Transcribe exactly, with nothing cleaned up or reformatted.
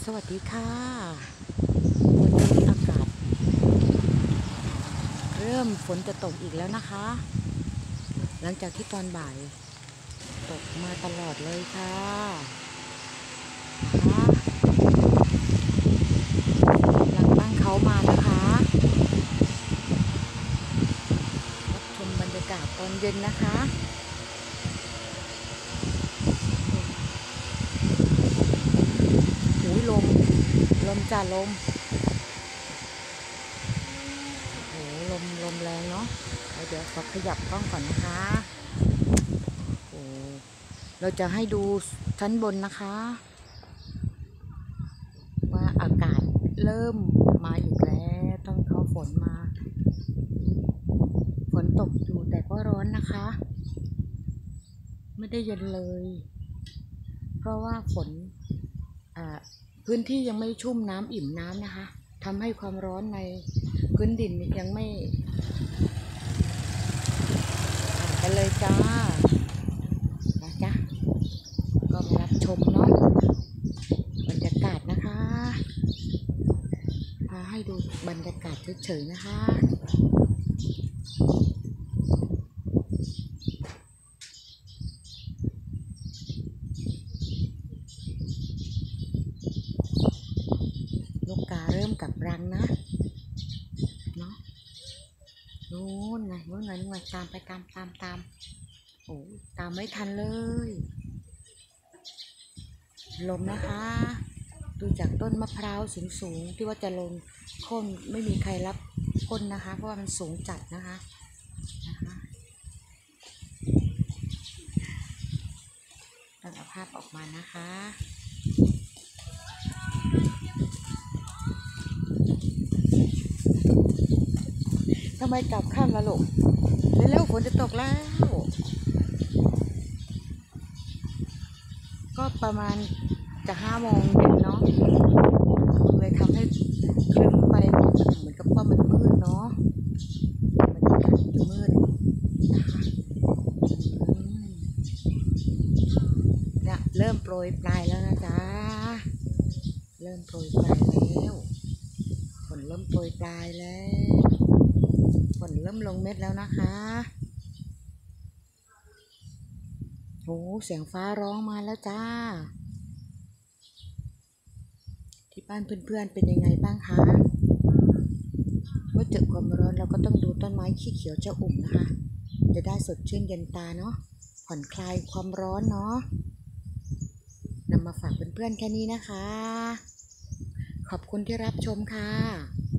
สวัสดีค่ะวันนี้อากาศเริ่มฝนจะตกอีกแล้วนะคะหลังจากที่ตอนบ่ายตกมาตลอดเลยค่ะนะหลังบ้านเขามานะคะรับชมบรรยากาศตอนเย็นนะคะหูยลมลมจ่าลมโหลมลมแรงเนาะเดี๋ยวขอขยับกล้องก่อนนะคะโอ้เราจะให้ดูชั้นบนนะคะว่าอากาศเริ่มมาอีกแล้วต้องเข้าฝนมาฝนตกอยู่แต่ก็ร้อนนะคะไม่ได้เย็นเลยเพราะว่าฝนพื้นที่ยังไม่ชุ่มน้ำอิ่มน้ำนะคะทำให้ความร้อนในพื้นดินยังไม่กันเลยจ้านะจ๊ะก็มารับชมเนาะบรรยากาศนะคะพาให้ดูบรรยากาศเฉยๆนะคะลูกกาเริ่มกลับรังนะเนาะนู้นไงนู้นไงนู้นไงตามไปตามตามตามโอ้ตามไม่ทันเลยลมนะคะดูจากต้นมะพร้าวสูงๆที่ว่าจะลงโค่นไม่มีใครรับโค่นนะคะเพราะว่ามันสูงจัดนะคะนะคะต้องเอาภาพออกมานะคะทำไมกลับข้ามละลูกเร็วๆฝนจะตกแล้วก็ประมาณจะห้าโมงเย็นเนาะเลยทำให้คลึ้มไปเหมือนกับว่ามันมืดเนาะมันจะมืดนะคะเนี่ยเริ่มโปรยปลายแล้วนะจ๊ะเริ่มโปรยปลายแล้วฝนเริ่มโปรยปลายแล้วฝนเริ่มลงเม็ดแล้วนะคะโอ้เสียงฟ้าร้องมาแล้วจ้าที่บ้านเพื่อนๆเป็นยังไงบ้างคะเมื่อเจอความร้อนเราก็ต้องดูต้นไม้ขี้เขียวเจ้าอุ่มนะคะจะได้สดชื่นเย็นตาเนาะผ่อนคลายความร้อนเนาะนำมาฝากเพื่อนๆแค่นี้นะคะขอบคุณที่รับชมค่ะ